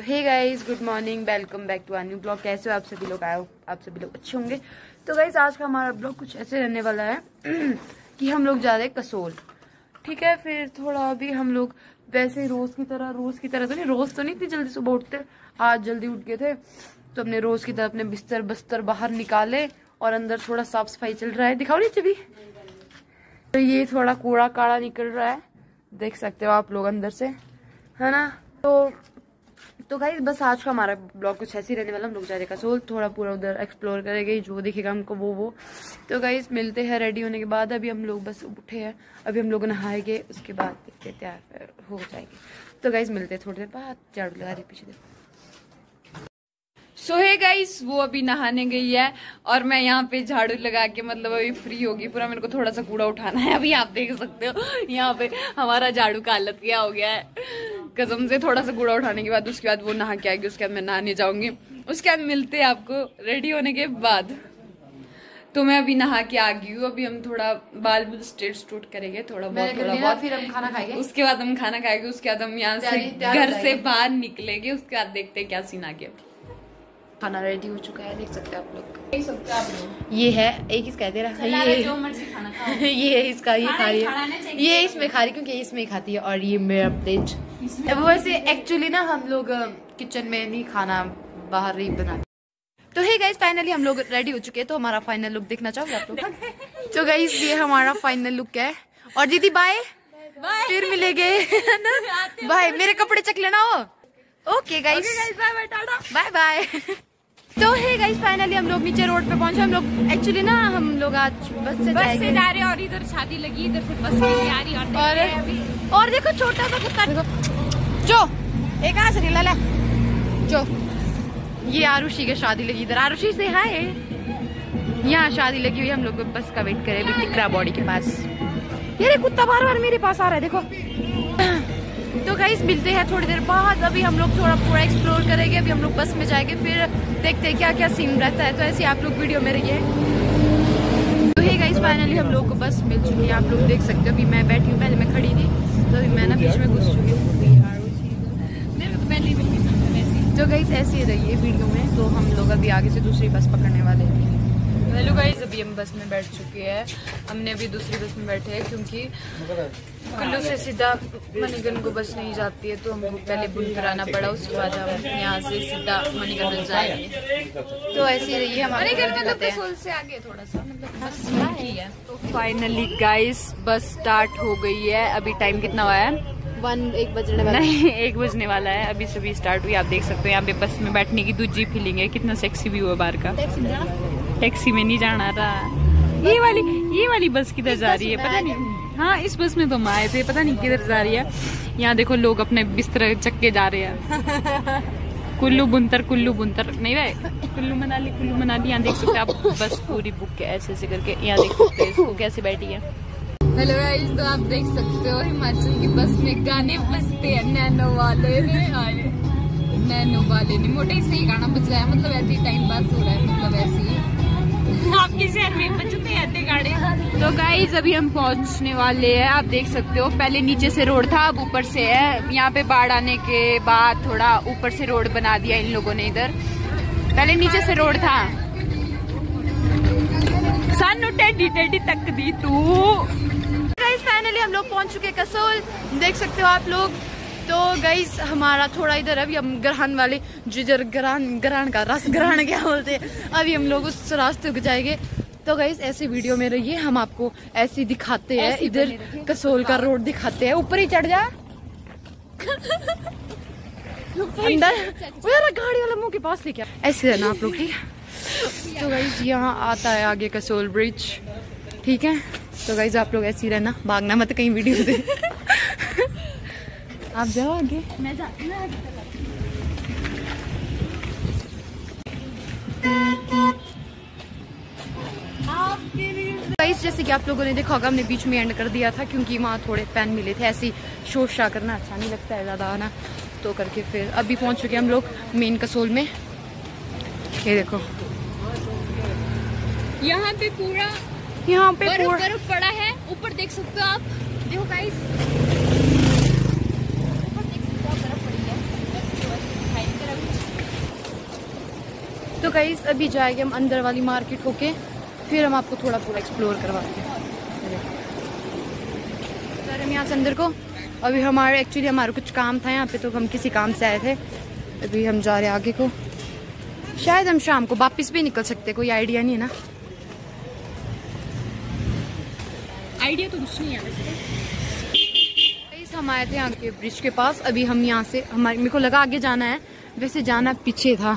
Hey guys, good morning, welcome back to our new blog. कैसे हो आप सभी लोग? आए हो आप सभी लोग अच्छे होंगे। तो गाइस आज का हमारा ब्लॉग कुछ ऐसे रहने वाला है कि हम लोग जा रहे हैं कसोल। ठीक है, फिर थोड़ा अभी हम लोग वैसे रोज की तरह तो नहीं इतनी जल्दी सुबह उठते, आज जल्दी उठ गए थे तो अपने रोज की तरह अपने बिस्तर बाहर निकाले और अंदर थोड़ा साफ सफाई चल रहा है। दिखाओ नीचे भी, तो ये थोड़ा कूड़ा काड़ा निकल रहा है, देख सकते हो आप लोग अंदर से, है ना। तो गाइस बस आज का हमारा ब्लॉग कुछ ऐसे ही रहने वाला। हम लोग जा रहे हैं कसोल, थोड़ा पूरा उधर एक्सप्लोर करेंगे, जो दिखेगा हमको वो। तो गाइस मिलते हैं रेडी होने के बाद। अभी हम लोग बस उठे हैं, अभी हम लोग नहाएंगे, उसके बाद देखते तैयार हो जाएंगे। तो गाइस मिलते हैं थोड़ी देर बाद। झाड़ू लगा रही पीछे देखो। सो है गाइस, वो अभी नहाने गई है और मैं यहाँ पे झाड़ू लगा के मतलब अभी फ्री होगी पूरा। मेरे को थोड़ा सा कूड़ा उठाना है। अभी आप देख सकते हो यहाँ पे हमारा झाड़ू का हालत क्या हो गया है कसम से। थोड़ा सा कूड़ा उठाने के बाद उसके बाद वो नहा के आएगी, उसके बाद मैं नहाने जाऊंगी, उसके बाद मिलते हैं आपको रेडी होने के बाद। तो मैं अभी नहा के आ गई हूँ। अभी हम थोड़ा बाल स्ट्रेट करेंगे थोड़ा बहुत, फिर हम खाना खाएंगे, उसके बाद हम खाना खाएंगे, उसके बाद हम यहाँ से घर से बाहर निकलेंगे, उसके बाद देखते हैं क्या सीन आ गया। खाना रेडी हो चुका है, देख सकते हैं आप लोग। ये है एक इसका दे रहा है, जो मर्जी खाना खाओ। ये है इसका, ये खा रही है, ये इसमें खा रही क्योंकि ये इसमें खाती है, और ये मेरा प्लेट। वैसे एक्चुअली ना हम लोग किचन में नहीं खाना, बाहर ही बनाते। तो हे गाइस फाइनली हम लोग रेडी हो चुके हैं। तो हमारा फाइनल लुक देखना चाहोगे आप लोग? तो गाइस ये हमारा फाइनल लुक है। और दीदी बाय, फिर मिलेंगे। बाय, मेरे कपड़े चक लेना हो। Okay guys, bye bye. तो हे गाइस फाइनली हम लोग नीचे रोड पे पहुंचे। हम लोग एक्चुअली ना हम लोग आज बस से जा रहे हैं और इधर शादी लगी, इधर से बस में जा रही है। और देखो छोटा सा कुत्ता, देखो जो एक आसरी लाला जो, ये आरुषि की शादी लगी इधर। आरुषि से हाय, यहाँ शादी लगी हुई, हम लोग बस का वेट करें टिकरा बॉडी के पास। ये कुत्ता बार बार मेरे पास आ रहा है देखो। तो गाइस मिलते हैं थोड़ी देर बाद। अभी हम लोग थोड़ा पूरा एक्सप्लोर करेंगे, अभी हम लोग बस में जाएंगे, फिर देखते हैं क्या क्या सीन रहता है। तो ऐसे आप लोग वीडियो में रहिए। तो हे गाइस फाइनली हम लोग को बस मिल चुकी है, आप लोग देख सकते हो। अभी मैं बैठी हूँ, पहले मैं खड़ी थी तो अभी मैं ना बीच में घुस चुकी हूँ। तो गाइस ऐसे ही रहिए वीडियो में। तो हम लोग अभी आगे से दूसरी बस पकड़ने वाले हैं। हेलो गाइस, अभी हम बस में बैठ चुके हैं। हमने अभी दूसरी बस में बैठे हैं क्योंकि कुल्लू से सीधा मणिगढ़ को बस नहीं जाती है, तो हमको पहले बुक कराना पड़ा, उसके बाद हम यहाँ से सीधा मणिगढ़ जाएंगे। तो ऐसे ही रहिए, हमारे कसोल से आगे थोड़ा सा मतलब बस ही है। तो फाइनली गाइस बस स्टार्ट हो गई है। अभी टाइम कितना हुआ है? 1 बजने वाला नहीं 1 बजने वाला है। अभी सभी स्टार्ट हुई, आप देख सकते हो। यहाँ पे बस में बैठने की दूसरी फीलिंग है, कितना सेक्सी व्यू है बाहर का। टैक्सी में नहीं जाना रहा। ये वाली बस किधर जा रही है पता नहीं। हाँ इस बस में तो हम आए थे, पता नहीं किधर जा रही है। यहाँ देखो लोग अपने बिस्तर चक्के जा रहे हैं। कुल्लू बुनतर नहीं भाई, कुल्लू मनाली। यहाँ देख सकते हैं आप, बस पूरी बुक है ऐसे ऐसे करके। यहाँ देख सकते हैं इसको कैसे बैठी है। हेलो गाइस, तो आप देख सकते हो हिमाचल की बस में गाने बजते हैं। नैनो वाले ने मोटे से ही गाना बज रहा है, मतलब ऐसे ही टाइम पास हो रहा है, मतलब ऐसे ही आपके शहर में बजते हैं गाने। तो गाइस अभी हम पहुंचने वाले हैं, आप देख सकते हो। पहले नीचे से रोड था, अब ऊपर से है। यहाँ पे बाढ़ आने के बाद थोड़ा ऊपर से रोड बना दिया इन लोगों ने इधर, पहले नीचे से रोड था। सानू टेढ़ी तक दी तू। फाइनली हम लोग पहुंच चुके कसोल, देख सकते हो आप लोग। तो गाइस हमारा थोड़ा इधर, अभी हम ग्रहण वाले जिधर ग्रहण का रस ग्रहण क्या बोलते हैं, अभी हम लोग उस रास्ते को जाएंगे। तो गाइस ऐसे वीडियो में रहिए, हम आपको ऐसे दिखाते हैं, इधर कसोल का रोड दिखाते हैं। ऊपर ही चढ़ जा अंदर, गाड़ी वाला मुंह के पास लेके ऐसे रहना आप लोग, ठीक है। तो गाइस यहाँ आता है आगे कसोल ब्रिज, ठीक है। तो गाइस आप लोग ऐसे ही रहना, भागना मत कहीं वीडियो से। आप जाओ आगे, मैं जाती हूँ आगे। गाइस जैसे कि आप लोगों ने देखा होगा, हमने बीच में एंड कर दिया था क्योंकि वहाँ थोड़े पैन मिले थे। ऐसी शोर शा करना अच्छा नहीं लगता है ज्यादा आना, तो करके फिर अभी पहुंच चुके हम लोग मेन कसोल में। ये देखो यहाँ पे पूरा बर्फ पड़ा है। ऊपर देख सकते हो आप, देखो गाइस ऊपर देख सकते हो बर्फ पड़ी है। गाइस अभी जाएंगे हम अंदर वाली मार्केट होके, फिर हम आपको थोड़ा पूरा एक्सप्लोर करवाते हैं। सर हम यहाँ से अंदर को, अभी हमारे कुछ काम था यहाँ पे, तो हम किसी काम से आए थे। अभी हम जा रहे हैं आगे को, शायद हम शाम को वापस भी निकल सकते, कोई आइडिया नहीं है ना। आइडिया तो कुछ नहीं है वैसे। हम आए थे यहाँ के ब्रिज के पास, अभी हम यहाँ से मेरे को लगा आगे जाना है, वैसे जाना पीछे था।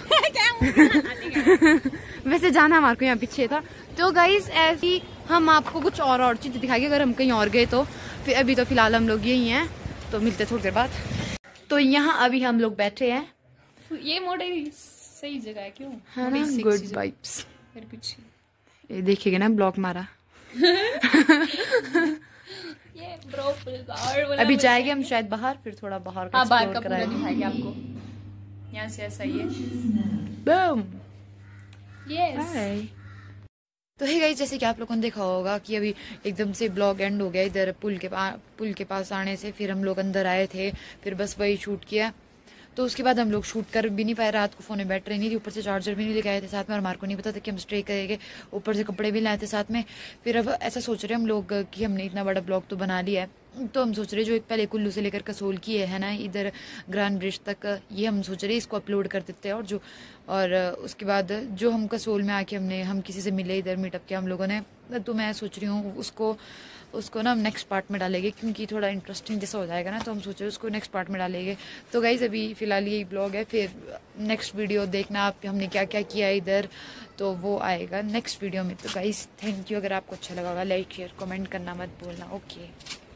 वैसे जाना हमारे को यहाँ पीछे था। तो गाइस ऐसी हम आपको कुछ और चीजें दिखाएंगे अगर हम कहीं और गए तो। फिर अभी तो फिलहाल हम लोग यही हैं, तो मिलते थोड़ी देर बाद। तो यहाँ अभी हम लोग बैठे हैं, ये मोड़े सही जगह है क्यों? है ना, गुड वाइब्स। फिर कुछ ये देखिएगा ना ब्लॉक मारा। ये ब्रो अभी जाएंगे हम शायद बाहर, फिर थोड़ा बाहर का बाहर का पूरा दिखाएंगे आपको। यहाँ से ऐसा ही है। बूम। यस। तो है गाइस, जैसे कि आप लोगों ने देखा होगा कि अभी एकदम से ब्लॉग एंड हो गया इधर पुल के पास आने से। फिर हम लोग अंदर आए थे, फिर बस वही शूट किया। तो उसके बाद हम लोग शूट कर भी नहीं पाए, रात को फोन में बैटरी नहीं थी, ऊपर से चार्जर भी नहीं लेके आए थे साथ में, और हमारे को नहीं पता था कि हम स्टे करेंगे, ऊपर से कपड़े भी लाए थे साथ में। फिर अब ऐसा सोच रहे हम लोग कि हमने इतना बड़ा ब्लॉग तो बना लिया है, तो हम सोच रहे जो एक पहले कुल्लू से लेकर कसोल की है ना, इधर ग्रांड ब्रिज तक, ये हम सोच रहे इसको अपलोड कर देते हैं। और उसके बाद जो हम कसोल में आके हम किसी से मिले इधर मीटअप किया हम लोगों ने, तो मैं सोच रही हूँ उसको ना हम नेक्स्ट पार्ट में डालेंगे, क्योंकि थोड़ा इंटरेस्टिंग जैसा हो जाएगा ना, तो हम सोच रहे हैं उसको नेक्स्ट पार्ट में डालेंगे। तो गाइज अभी फिलहाल यही ब्लॉग है, फिर नेक्स्ट वीडियो देखना आप हमने क्या क्या किया इधर, तो वो आएगा नेक्स्ट वीडियो में। तो गाइज थैंक यू, अगर आपको अच्छा लगा होगा लाइक शेयर कमेंट करना मत भूलना। ओके।